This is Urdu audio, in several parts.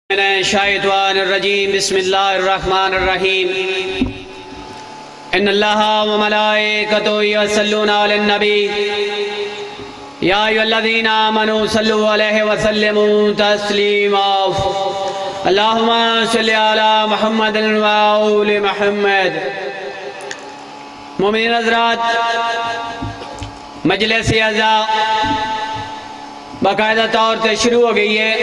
من الشیطان الرجیم بسم اللہ الرحمن الرحیم ان اللہ و ملائکتہ یصلون علی النبی یا ایھا الذین آمنوا صلوا علیہ وسلموا تسلیما اللہم صل علی محمد و آل محمد۔ مومنین حضرات، مجلس اعزاء باقاعدہ طور سے شروع ہو گئی ہے،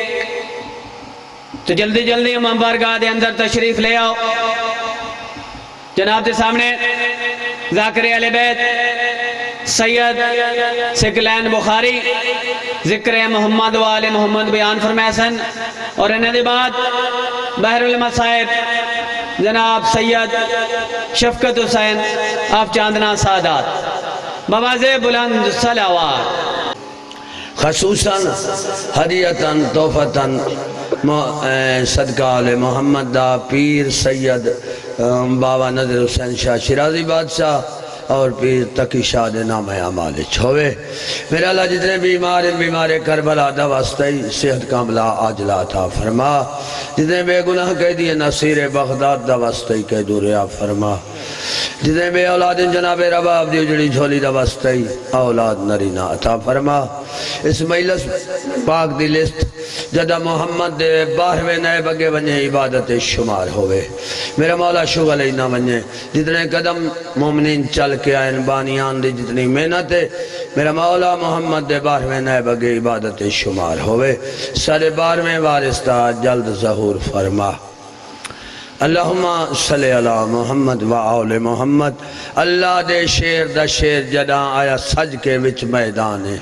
تو جلدی جلدی ہم بارگاہ دے اندر تشریف لے آؤ۔ جناب دے سامنے ذاکر اہل بیت سید ثقلین بخاری ذکر محمد و آل محمد بیان فرمائے سن، اور انہیں دے بعد بحر المصائب جناب سید شفقت حسین آپ چاندنا سادات بواز بلند صلوات خصوصاً ہدیتاً توفتاً صدقہ آل محمد دا پیر سید بابا نظر حسین شاہ شیرازی بادشاہ اور پیر تقی شاہ دے نام اعمال چھوے۔ میرا اللہ جتنے بیمار کربلا دا واسطی صحت کاملہ آجلہ عطا فرما، جتنے بے گناہ کہہ دیے نصیر بغداد دا واسطی کہہ دوریا فرما، جتنے بے اولاد جناب رباب دی اجڑی جھولی دا واسطی اولاد نرینہ عطا فرما۔ اس مجلس پاک دی لسٹ جدہ محمد دے 12ویں نئے بگے بننے عبادت شمار ہوئے، میرا مولا شغل ہی نہ بننے، جتنے قدم مومنین چل کے آئین بانیان دی جتنی محنت ہے، میرا مولا محمد دے 12ویں نئے بگے عبادت شمار ہوئے، سارے 12ویں وارثہ جلد ظہور فرما۔ اللہم صلی علی محمد و آل محمد۔ اللہ دے شیر دا شیر جدہ آیا سج کے وچ میدان ہے۔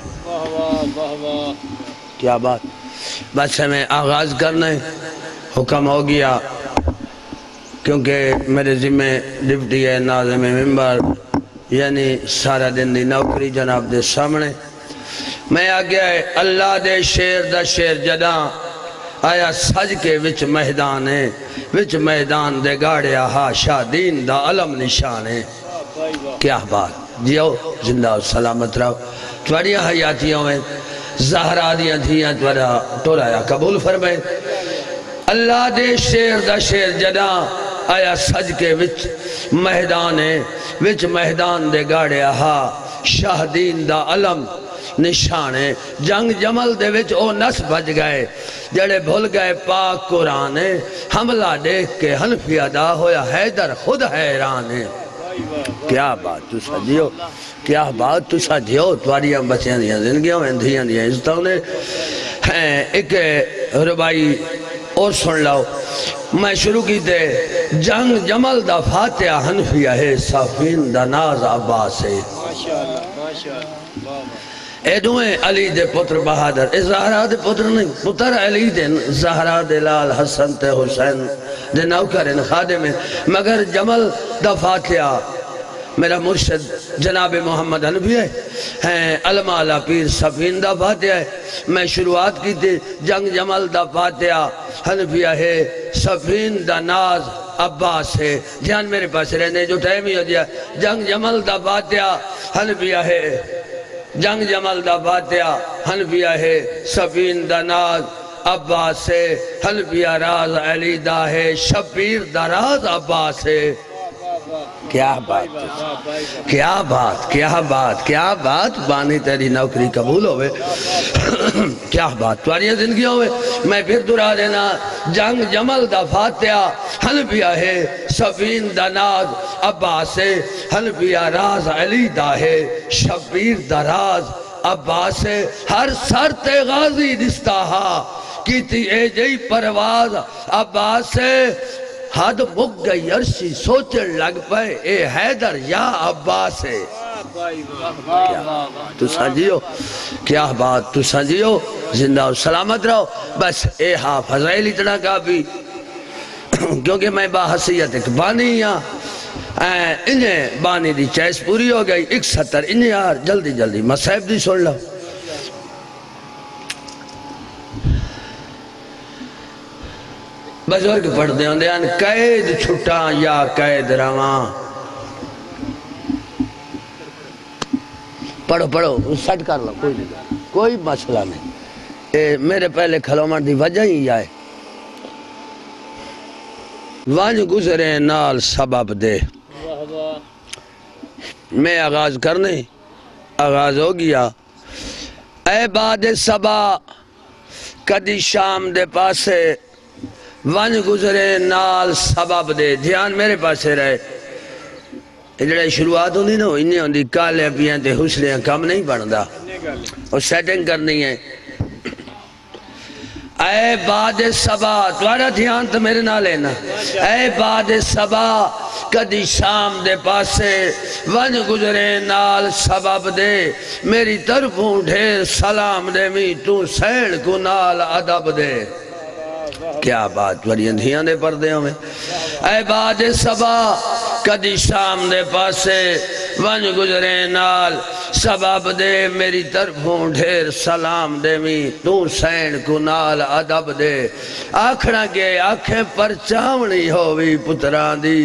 کیا بات، بس ہمیں آغاز کرنا ہے، حکم ہو گیا کیونکہ میرے ذمہ ڈپٹی ہے ناظم ممبر، یعنی سارا دن دی نوکری جناب دے سامنے میں آگیا ہے۔ اللہ دے شیر دا شیر جدہ آیا سج کے وچ میدان ہے، وچ میدان دے گاڑیا ہاشا دین دا علم نشان ہے۔ کیا بات، جیو زندہ و سلامت رہو، تواریاں حیاتیوں میں زہرہ دیاں دھیاں تورایا قبول فرمائے۔ اللہ دے شیر دا شیر جدا آیا سج کے وچ میدان ہے، وچ میدان دے گاڑے آہا شاہ دین دا علم نشان ہے۔ جنگ جمل دے وچ او نس بج گئے جڑے بھول گئے پاک قرآن ہے، حملہ دیکھ کے حنفی ادا ہویا حیدر خود حیران ہے۔ کیا بات تو سجیو، کیا بات تو سجیو، تواریاں بچیاں دیاں زندگیوں میں دھیاں دیاں عزتوں نے۔ ایک ربائی اور سن لاؤ، میں شروع کی تے جنگ جمل دا فاتحہ حنفیہ ہے، صافین دا ناز عباس ہے۔ اے دوئے علی دے پتر بہادر، اے زہرہ دے پتر نہیں، پتر علی دے زہرہ دے لال حسن تے حسین دے نوکرن خادمیں، مگر جمل دا فاتحہ میرا مرشد جناب محمد حنفی ہے، علماء پیر صفین دا فاتحہ ہے۔ میں شروعات کی تھی جنگ جمل دا فاتحہ حنفیہ ہے، صفین دا ناز عباس ہے۔ دھیان میرے پاس رہنے جو ٹائم ہی ہو دیا، جنگ جمل دا فاتحہ حنفیہ ہے، جنگ جمل دا فاتحہ حنفیہ ہے، صفین دا ناز عباس ہے، حنفیہ راز علی دا ہے، شبیر دا راز عباس ہے۔ کیا بات، کیا بات، کیا بات، کیا بات، بانی تیری نوکری قبول ہوئے۔ کیا بات، تواریاں زندگیوں میں میں پھر دورا دینا، جنگ جمل دا فاتحہ حنفیہ ہے، صفین دا ناز عباس ہے، حنفیہ راز علی دا ہے، شبیر دا راز عباس ہے۔ ہر سرت غازی دستاہا کی تھی اے جئی پرواز عباس ہے، حد مک گئی عرشی سوچن لگ پائے اے حیدر یا عباس ہے۔ تو سنجیو، کیا بات، تو سنجیو زندہ و سلامت رہو۔ بس اے فضائل اتنا کافی، کیونکہ میں باحثیت ایک بانی ہاں، انہیں بانی دی چیس پوری ہو گئی، 71 انہیں یار جلدی جلدی مصحف دی سن لو۔ بزرگ پڑھ دے ہوں دیان قید چھٹا یا قید رواں، پڑھو پڑھو سٹ کر لو، کوئی مسئلہ نہیں۔ میرے پہلے کھلومن دی وجہ ہی آئے ونج گزرے نال سبب دے میں آغاز کرنے آغاز ہو گیا اے باد سبا کدی شام دے پاسے ونج گزرے نال سبب دے دھیان میرے پاسے رہے جڑے شروعات ہوندی نا انہیں ہوندی کالے پیاں تے حسلیاں کم نہیں بندا اور سیٹنگ کرنی ہے اے باد سبا دوارا دھیان تو میرے نہ لینا اے باد سبا کدی شام دے پاسے ونج گزرے نال سبب دے میری طرفوں ڈھیر سلام دے می تو سین کو نال ادب دے کیا بات بڑی اندھیاں دے پردے ہوں میں اے باد سبا کدی شام دے پاسے ونج گزرے نال سبب دے میری طرفوں ڈھیر سلام دے می تو سین کو نال ادب دے آکھنا گے آنکھیں پر چاونی ہووی پتران دی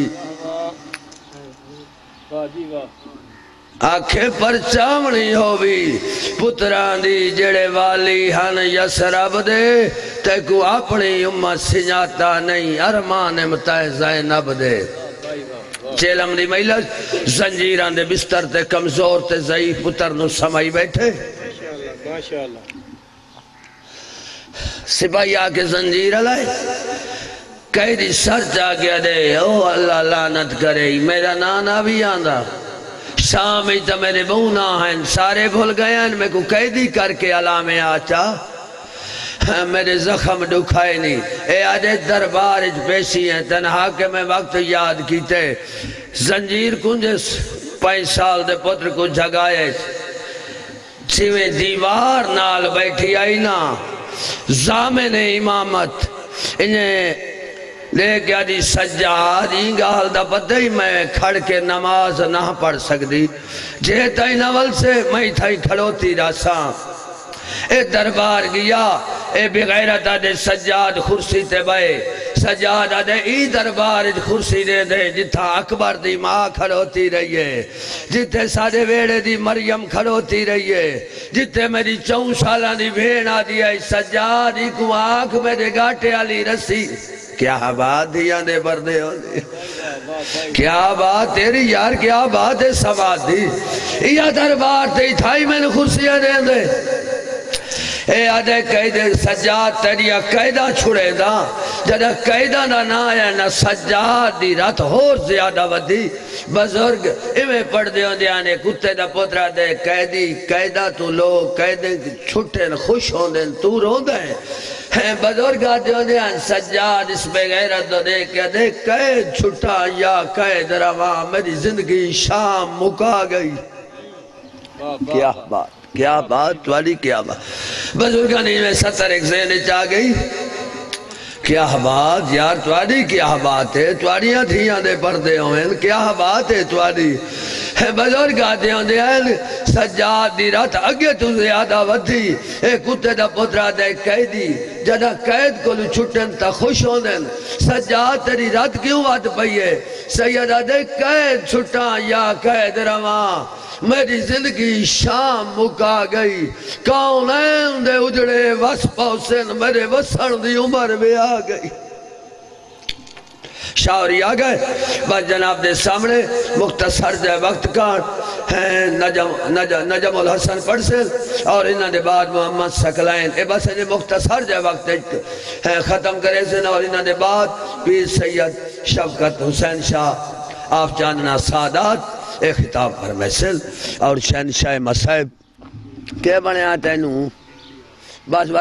آنکھیں پر چاونی ہووی پتران دی جڑے والی ہن یسرب دے تے کو اپنی امت سنجاتا نہیں ارمان متہ زینب دے چیلم دی مہلت زنجیران دے بستر تے کمزور تے ضعیف پتر نو سمائی بیٹھے سپاہی آکے زنجیر لائے قیدی سر جا گیا دے او اللہ لعنت کرے میرا نانا بھی آندہ شامی تا میرے بونا ہیں سارے بھول گئے ہیں میں کو قیدی کر کے علامے آچا میرے زخم دکھائے نہیں اے آدھے دربار اچ پیشی ہیں تنہا کے میں وقت یاد کیتے زنجیر کنجس 5 سال دے پتر کو جھگائے چھویں دیوار نال بیٹھی آئی نا زامن امامت انہیں لے گیا دی سجاد گال دا پتہ ہی میں کھڑ کے نماز نہ پڑھ سکتی جے تائی نول سے میں تھائی کھڑوتی راساں اے دربار گیا اے بغیرت آدھے سجاد خرسی تے بائے سجاد آدھے ای دربار خرسی دے دے جتھا اکبر دی ماں کھڑوتی رہیے جتھے سادے ویڑے دی مریم کھڑوتی رہیے جتھے میری 4 سالہ دی بھین آدھی ہے سجاد ہی کو آنکھ میرے گاٹے علی رسی کیا بات دیاں دے بردے ہو دی کیا بات تیری یار کیا بات ہے سبات دی یہ دربار تے تھائی میں نے خرسیاں دے دے اے آدھے قیدے سجاد تیریا قیدہ چھڑے دا جدہ قیدہ نہ آیا نہ سجاد دی رات ہور زیادہ ودی بزرگ ایمیں پڑھ دے ہوں دیانے کتے دا پترہ دے قیدی قیدہ تو لوگ قیدے چھٹے خوش ہوں دیں تو رو دیں بزرگ آتے ہوں دیانے سجاد اس پہ غیرت دو دے کہ دے قید چھٹا یا قید رواں میری زندگی شام مکا گئی کیا بات کیا بات والی کیا بات بزرگانی میں 70 ایک زینے چاہ گئی کیا بات یار توالی کیا بات ہے توالیاں تھیاں دے پردے ہوئے کیا بات ہے توالی بزرگ آتے ہوں دے سجاد دی رات اگے تو زیادہ ودھی اے کتے دا پترہ دے قیدی جدہ قید کو لو چھٹن تا خوش ہوں دیں سجاد تیری رات کیوں ود پئیے سیدہ دے قید چھٹا یا قید رواں میری زندگی شام مکا گئی کونین دے اجڑے وس پوسن میرے وسن دی عمر میں آ گئی شاوری آ گئے بس جناب دے سامنے مختصر دے وقت کار نجم الحسن پڑھ سے اور انہاں دے بعد محمد سکلائن اے بس انہیں مختصر دے وقت ختم کرے سے اور انہاں دے بعد پیر سید شفقت حسین شاہ آف چاندنا سادات ایک خطاب پر محسل اور شہنشاہ مصائب کیا بنے آتے ہیں بس